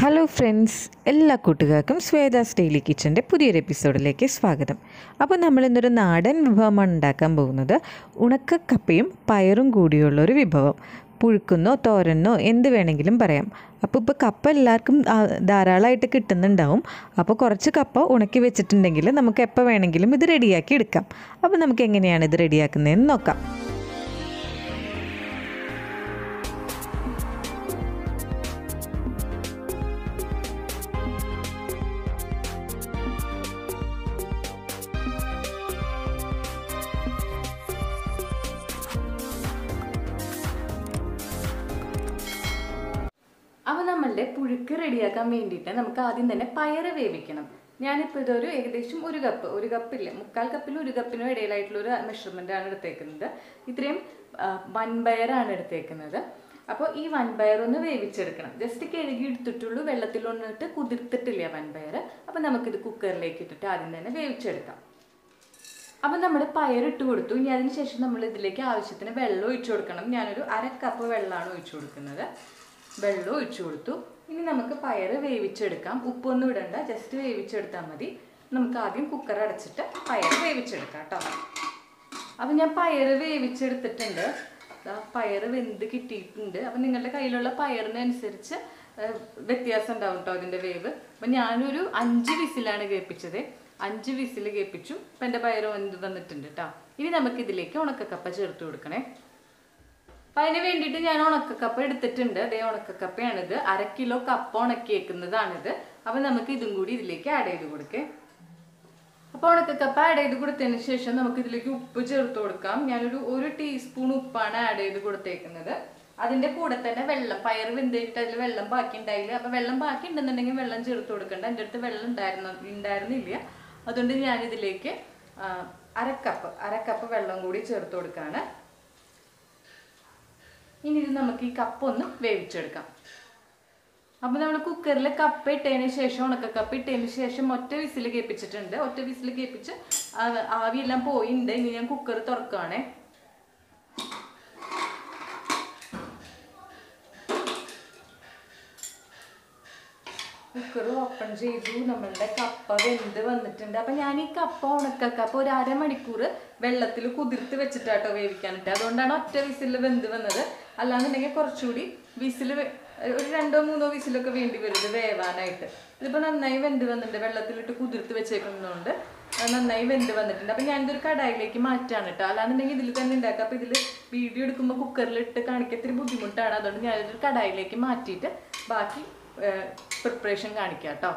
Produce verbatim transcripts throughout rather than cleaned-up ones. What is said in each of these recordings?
Hello friends, എല്ലാ കൂട്ടുകാർക്കും സ്വേതാസ് daily കിച്ചൻ്റെ പുതിയൊരു എപ്പിസോഡിലേക്ക് സ്വാഗതം. അപ്പോൾ നമ്മളിന്നൊരു നാടൻ വിഭവമാണ് ഉണ്ടാക്കാൻ പോകുന്നത്. ഉണക്ക കപ്പയും പയറും കൂടിയുള്ളൊരു വിഭവം. പുഴുക്കുന്നോ തോരനോ എന്ത് വേണമെങ്കിലും പറയാം. അപ്പോൾ ഇപ്പോൾ കപ്പ എല്ലാവർക്കും ധാരാളമായിട്ട് കിട്ടുന്നുണ്ടാവും. അപ്പോൾ കുറച്ച് കപ്പ ഉണക്കി വെച്ചിട്ടുണ്ടെങ്കിൽ നമുക്ക് എപ്പോൾ വേണമെങ്കിലും ഇത് റെഡിയാക്കി എടുക്കാം. അപ്പോൾ നമുക്ക് എങ്ങനെയാണ് ഇത് റെഡിയാക്കുന്നതെന്ന് നോക്കാം. അപ്പോൾ നമ്മളുടെ പുഴുക്ക് റെഡിയാക്കാൻ വേണ്ടിയിട്ട് നമുക്ക് ആദ്യം തന്നെ പയറ് വേവിക്കണം. ഞാനിപ്പോൾ ഇതൊരു ഏകദേശം ഒരു കപ്പ് ഒരു കപ്പില്ല മുക്കാൽ കപ്പിനും ഒരു കപ്പിനും ഇടയിലായിട്ടുള്ളൊരു മെഷർമെൻ്റാണ് എടുത്തേക്കുന്നത്. ഇത്രയും വൻപയറാണ് എടുത്തേക്കുന്നത്. അപ്പോൾ ഈ വൻപയർ ഒന്ന് വേവിച്ചെടുക്കണം. ജസ്റ്റ് കഴുകി എടുത്തിട്ടുള്ളൂ, വെള്ളത്തിലൊന്നിട്ട് കുതിർത്തിട്ടില്ല വൻപയർ. അപ്പോൾ നമുക്കിത് കുക്കറിലേക്ക് ഇട്ടിട്ട് ആദ്യം തന്നെ വേവിച്ചെടുക്കാം. അപ്പം നമ്മൾ പയറിട്ട് കൊടുത്തു. ഇനി അതിന് ശേഷം നമ്മൾ ഇതിലേക്ക് ആവശ്യത്തിന് വെള്ളം ഒഴിച്ചു കൊടുക്കണം. ഞാനൊരു അര കപ്പ് വെള്ളമാണ് ഒഴിച്ചു കൊടുക്കുന്നത്. വെള്ളം ഒഴിച്ചു കൊടുത്തു. ഇനി നമുക്ക് പയർ വേവിച്ചെടുക്കാം. ഉപ്പൊന്നും ഇടണ്ട, ജസ്റ്റ് വേവിച്ചെടുത്താൽ മതി. നമുക്ക് ആദ്യം കുക്കർ അടച്ചിട്ട് പയർ വേവിച്ചെടുക്കാം കേട്ടോ. അപ്പം ഞാൻ പയർ വേവിച്ചെടുത്തിട്ടുണ്ട്. പയർ വെന്ത് കിട്ടിയിട്ടുണ്ട്. അപ്പം നിങ്ങളുടെ കയ്യിലുള്ള പയറിനനുസരിച്ച് വ്യത്യാസം ഉണ്ടാവും കേട്ടോ അതിൻ്റെ വേവ്. അപ്പം ഞാനൊരു അഞ്ച് വിസിലാണ് കേൾപ്പിച്ചത്. അഞ്ച് വിസിൽ കേൾപ്പിച്ചു. അപ്പം എൻ്റെ പയർ വെന്ത് വന്നിട്ടുണ്ട് കേട്ടോ. ഇനി നമുക്കിതിലേക്ക് ഉണക്കക്കപ്പ ചേർത്ത് കൊടുക്കണേ. അപ്പം അതിന് വേണ്ടിയിട്ട് ഞാൻ ഉണക്കക്കപ്പ എടുത്തിട്ടുണ്ട്. അതേ ഉണക്കക്കപ്പയാണിത്. അര കിലോ കപ്പ ഉണക്കി വെക്കുന്നതാണിത്. അപ്പം നമുക്ക് ഇതും കൂടി ഇതിലേക്ക് ആഡ് ചെയ്ത് കൊടുക്കേ. അപ്പോൾ ഉണക്കക്കപ്പ ആഡ് ചെയ്ത് കൊടുത്തതിന് ശേഷം നമുക്ക് ഇതിലേക്ക് ഉപ്പ് ചേർത്ത് കൊടുക്കാം. ഞാനൊരു ഒരു ടീസ്പൂൺ ഉപ്പാണ് ആഡ് ചെയ്ത് കൊടുത്തേക്കുന്നത്. അതിൻ്റെ കൂടെ തന്നെ വെള്ളം, പയർ വെന്തിട്ട് അതിൽ വെള്ളം ബാക്കി ഉണ്ടായില്ല. അപ്പം വെള്ളം ബാക്കി ഉണ്ടെന്നുണ്ടെങ്കിൽ വെള്ളം ചേർത്ത് കൊടുക്കണ്ട. എൻ്റെ അടുത്ത് വെള്ളം ഉണ്ടായിരുന്ന ഉണ്ടായിരുന്നില്ല അതുകൊണ്ട് ഞാനിതിലേക്ക് അരക്കപ്പ് അരക്കപ്പ് വെള്ളം കൂടി ചേർത്ത് കൊടുക്കുകയാണ്. ഇനി ഇത് നമുക്ക് ഈ കപ്പ ഒന്ന് വേവിച്ചെടുക്കാം. അപ്പോൾ നമ്മൾ കുക്കറിൽ കപ്പ ഇട്ടതിന് ശേഷം ഉണക്കക്കപ്പ ഇട്ടതിന് ശേഷം ഒറ്റ വിസിൽ കേൾപ്പിച്ചിട്ടുണ്ട്. ഒറ്റ വിസിൽ കേൾപ്പിച്ച് ആവിയെല്ലാം പോയിട്ടുണ്ട്. ഇനി ഞാൻ കുക്കർ തുറക്കുകയാണേ. കുക്കർ ഓപ്പൺ ചെയ്തു. നമ്മളുടെ കപ്പ വെന്ത് വന്നിട്ടുണ്ട്. അപ്പം ഞാൻ ഈ കപ്പ ഉണക്കക്കപ്പ ഒരു അരമണിക്കൂർ വെള്ളത്തിൽ കുതിർത്ത് വെച്ചിട്ടാട്ടോ വേവിക്കാനിട്ട്. അതുകൊണ്ടാണ് ഒറ്റ വിസിൽ വെന്ത് വന്നത്. അല്ലാന്നുണ്ടെങ്കിൽ കുറച്ചുകൂടി വിസിൽ ഒരു രണ്ടോ മൂന്നോ വിസിലൊക്കെ വേണ്ടി വരുന്നത് വേവാനായിട്ട്. ഇതിപ്പോൾ നന്നായി വെന്ത് വന്നിട്ടുണ്ട്. വെള്ളത്തിലിട്ട് കുതിർത്ത് വെച്ചേക്കുന്നതുകൊണ്ട് നന്നായി വെന്ത് വന്നിട്ടുണ്ട്. അപ്പം ഞാനിതൊരു കടായിലേക്ക് മാറ്റാണ് കേട്ടോ. അല്ലാന്നുണ്ടെങ്കിൽ ഇതിൽ തന്നെ ഉണ്ടാക്കാം. അപ്പോൾ ഇതിൽ വീഡിയോ എടുക്കുമ്പോൾ കുക്കറിലിട്ട് കാണിക്കത്തിരി ബുദ്ധിമുട്ടാണ്. അതുകൊണ്ട് ഞാനിതൊരു കടായിലേക്ക് മാറ്റിയിട്ട് ബാക്കി പ്രിപ്പറേഷൻ കാണിക്കാം കേട്ടോ.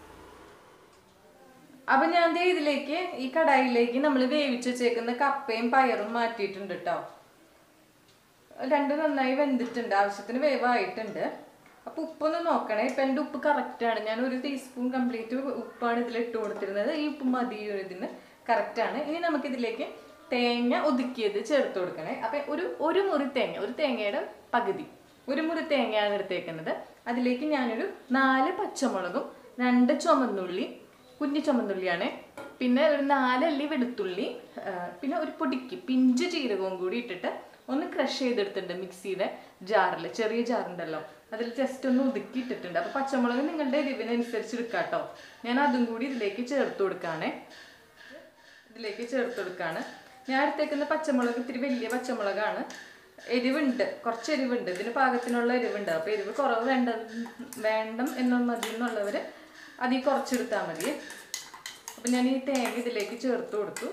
അപ്പം ഞാൻ ദേ ഇതിലേക്ക് ഈ കടായിലേക്ക് നമ്മൾ വേവിച്ച് വെച്ചേക്കുന്ന കപ്പയും പയറും മാറ്റിയിട്ടുണ്ട് കേട്ടോ. രണ്ടും നന്നായി വെന്തിട്ടുണ്ട്, ആവശ്യത്തിന് വേവായിട്ടുണ്ട്. അപ്പോൾ ഉപ്പൊന്ന് നോക്കണേ. ഇപ്പം എൻ്റെ ഉപ്പ് കറക്റ്റാണ്. ഞാൻ ഒരു ടീസ്പൂൺ കംപ്ലീറ്റ് ഉപ്പാണ് ഇതിൽ ഇട്ട് കൊടുത്തിരുന്നത്. ഈ ഉപ്പ് മതി ഇതിന്, കറക്റ്റാണ്. ഇനി നമുക്കിതിലേക്ക് തേങ്ങ ഒതുക്കിയത് ചേർത്ത് കൊടുക്കണേ. അപ്പം ഒരു ഒരു മുറി തേങ്ങ, ഒരു തേങ്ങയുടെ പകുതി ഒരു മുറി തേങ്ങയാണ് എടുത്തേക്കുന്നത്. അതിലേക്ക് ഞാനൊരു നാല് പച്ചമുളകും രണ്ട് ചുമന്നുള്ളി, കുഞ്ഞു ചുമന്നുള്ളിയാണ്, പിന്നെ ഒരു നാലല്ലി വെളുത്തുള്ളി, പിന്നെ ഒരു പൊടിക്ക് പിഞ്ച് ജീരകവും കൂടി ഇട്ടിട്ട് ഒന്ന് ക്രഷ് ചെയ്തെടുത്തിട്ടുണ്ട് മിക്സിയുടെ ജാറിൽ. ചെറിയ ജാറുണ്ടല്ലോ, അതിൽ ജസ്റ്റ് ഒന്ന് ഒതുക്കി ഇട്ടിട്ടുണ്ട്. അപ്പോൾ പച്ചമുളക് നിങ്ങളുടെ എരിവിനനുസരിച്ച് എടുക്കാം കേട്ടോ. ഞാൻ അതും കൂടി ഇതിലേക്ക് ചേർത്ത് കൊടുക്കുകയാണ്. ഇതിലേക്ക് ചേർത്ത് കൊടുക്കുകയാണ്. ഞാൻ എടുത്തേക്കുന്ന പച്ചമുളക് ഇത്തിരി വലിയ പച്ചമുളകാണ്. എരിവുണ്ട്, കുറച്ച് എരിവുണ്ട്. ഇതിന് പാകത്തിനുള്ള എരിവുണ്ട്. അപ്പോൾ എരിവ് കുറവ് വേണ്ട വേണ്ടം എന്ന് മതി എന്നുള്ളവർ അതിൽ കുറച്ചെടുത്താൽ മതി. അപ്പം ഞാൻ ഈ തേങ്ങ ഇതിലേക്ക് ചേർത്ത് കൊടുത്തു.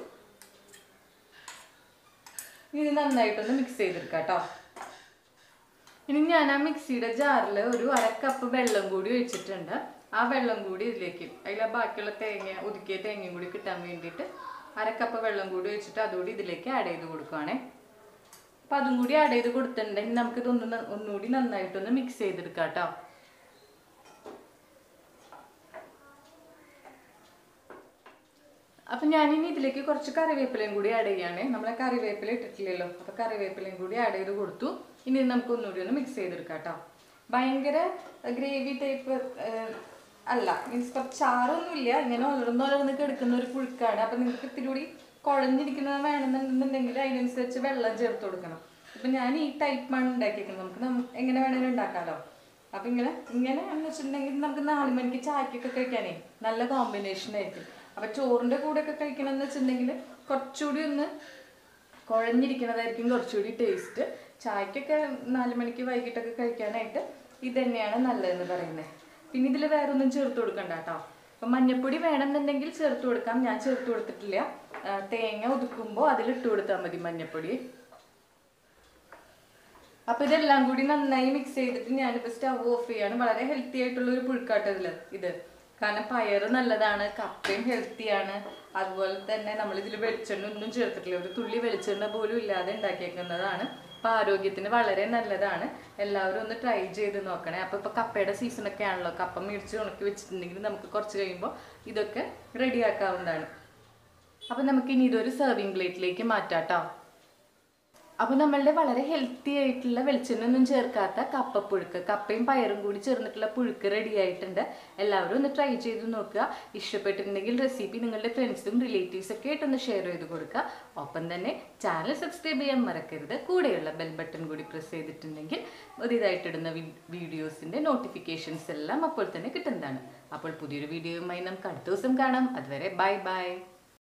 ഇത് നന്നായിട്ടൊന്ന് മിക്സ് ചെയ്തെടുക്കാം കേട്ടോ. ഇനി ഞാൻ ആ മിക്സിയുടെ ജാറിൽ ഒരു അര കപ്പ് വെള്ളം കൂടി ഒഴിച്ചിട്ടുണ്ട്. ആ വെള്ളം കൂടി ഇതിലേക്ക്, അതിൽ ബാക്കിയുള്ള തേങ്ങ ഒതുക്കിയ തേങ്ങയും കൂടി കിട്ടാൻ വേണ്ടിയിട്ട് അര കപ്പ് വെള്ളം കൂടി ഒഴിച്ചിട്ട് അതുകൂടി ഇതിലേക്ക് ആഡ് ചെയ്ത് കൊടുക്കുകയാണേ. അപ്പം അതും കൂടി ആഡ് ചെയ്ത് കൊടുത്തിട്ടുണ്ടെങ്കിൽ നമുക്കിതൊന്ന് ഒന്നുകൂടി നന്നായിട്ടൊന്ന് മിക്സ് ചെയ്തെടുക്കാം കേട്ടോ. അപ്പം ഞാനിനി ഇതിലേക്ക് കുറച്ച് കറിവേപ്പിലയും കൂടി ആഡ് ചെയ്യാണ്. നമ്മളെ കറിവേപ്പില ഇട്ടിട്ടില്ലല്ലോ, അപ്പോൾ കറിവേപ്പിലയും കൂടി ആഡ് ചെയ്ത് കൊടുത്തു. ഇനി നമുക്ക് ഒന്നുകൂടി ഒന്ന് മിക്സ് ചെയ്തെടുക്കാം കേട്ടോ. ഭയങ്കര ഗ്രേവി ടൈപ്പ് അല്ല, മീൻസ് കുറച്ച് ചാറൊന്നുമില്ല, ഇങ്ങനെ ഉലർന്ന് ഉലർന്ന് കിടക്കുന്ന ഒരു പുഴുക്കാണ്. അപ്പം നിങ്ങൾക്ക് ഇത്തിരി കൂടി കുഴഞ്ഞിരിക്കുന്നത് വേണമെന്നുണ്ടെങ്കിൽ അതിനനുസരിച്ച് വെള്ളം ചേർത്ത് കൊടുക്കണം. ഇപ്പം ഞാൻ ഈ ടൈപ്പാണ് ഉണ്ടാക്കിയിരിക്കുന്നത്. നമുക്ക് എങ്ങനെ വേണമെങ്കിലും ഉണ്ടാക്കാമല്ലോ. അപ്പം ഇങ്ങനെ ഇങ്ങനെ എന്ന് വെച്ചിട്ടുണ്ടെങ്കിൽ നമുക്ക് നാല് മണിക്ക് ചായക്കൊക്കെ കഴിക്കാനേ നല്ല കോമ്പിനേഷൻ ആയിരിക്കും. അപ്പം ചോറിൻ്റെ കൂടെയൊക്കെ കഴിക്കണമെന്ന് വെച്ചിട്ടുണ്ടെങ്കിൽ കുറച്ചുകൂടി ഒന്ന് കുഴഞ്ഞിരിക്കുന്നതായിരിക്കും കുറച്ചുകൂടി ടേസ്റ്റ്. ചായക്കൊക്കെ നാല് മണിക്ക് വൈകിട്ടൊക്കെ കഴിക്കാനായിട്ട് ഇത് തന്നെയാണ് നല്ലതെന്ന് പറയുന്നത്. പിന്നെ ഇതിൽ വേറെ ഒന്നും ചേർത്ത് കൊടുക്കണ്ട കേട്ടോ. അപ്പം മഞ്ഞപ്പൊടി വേണമെന്നുണ്ടെങ്കിൽ ചേർത്ത് കൊടുക്കാം, ഞാൻ ചേർത്ത് കൊടുത്തിട്ടില്ല. തേങ്ങ ഒതുക്കുമ്പോൾ അതിലിട്ട് കൊടുത്താൽ മതി മഞ്ഞപ്പൊടി. അപ്പം ഇതെല്ലാം കൂടി നന്നായി മിക്സ് ചെയ്തിട്ട് ഞാനിപ്പോൾ സ്റ്റവ് ഓഫ് ചെയ്യാണ്. വളരെ ഹെൽത്തി ആയിട്ടുള്ളൊരു പുഴുക്കാട്ടതിൽ ഇത്, കാരണം പയർ നല്ലതാണ്, കപ്പയും ഹെൽത്തിയാണ്. അതുപോലെ തന്നെ നമ്മളിതിൽ വെളിച്ചെണ്ണ ഒന്നും ചേർത്തിട്ടില്ല, ഒരു തുള്ളി വെളിച്ചെണ്ണ പോലും ഇല്ലാതെ ഉണ്ടാക്കിയേക്കുന്നതാണ്. അപ്പോൾ ആരോഗ്യത്തിന് വളരെ നല്ലതാണ്. എല്ലാവരും ഒന്ന് ട്രൈ ചെയ്ത് നോക്കണേ. അപ്പോൾ ഇപ്പോൾ കപ്പയുടെ സീസണൊക്കെ ആണല്ലോ, കപ്പ മേടിച്ച് ഉണക്കി വെച്ചിട്ടുണ്ടെങ്കിൽ നമുക്ക് കുറച്ച് കഴിയുമ്പോൾ ഇതൊക്കെ റെഡിയാക്കാവുന്നതാണ്. അപ്പോൾ നമുക്കിനി ഇതൊരു സെർവിങ് പ്ലേറ്റിലേക്ക് മാറ്റാം കേട്ടോ. അപ്പോൾ നമ്മളുടെ വളരെ ഹെൽത്തി ആയിട്ടുള്ള വെളിച്ചെണ്ണ ഒന്നും ചേർക്കാത്ത കപ്പപ്പുഴുക്ക്, കപ്പയും പയറും കൂടി ചേർന്നിട്ടുള്ള പുഴുക്ക് റെഡി ആയിട്ടുണ്ട്. എല്ലാവരും ഒന്ന് ട്രൈ ചെയ്ത് നോക്കുക. ഇഷ്ടപ്പെട്ടിട്ടുണ്ടെങ്കിൽ റെസിപ്പി നിങ്ങളുടെ ഫ്രണ്ട്സും റിലേറ്റീവ്സ് ഒക്കെ ആയിട്ടൊന്ന് ഷെയർ ചെയ്ത് കൊടുക്കുക. ഒപ്പം തന്നെ ചാനൽ സബ്സ്ക്രൈബ് ചെയ്യാൻ മറക്കരുത്. കൂടെയുള്ള ബെൽ ബട്ടൺ കൂടി പ്രസ് ചെയ്തിട്ടുണ്ടെങ്കിൽ പുതിയതായിട്ടിടുന്ന വീഡിയോസിൻ്റെ നോട്ടിഫിക്കേഷൻസ് എല്ലാം അപ്പോൾ തന്നെ കിട്ടുന്നതാണ്. അപ്പോൾ പുതിയൊരു വീഡിയോയുമായി നമുക്ക് അടുത്ത ദിവസം കാണാം. അതുവരെ ബൈ ബൈ.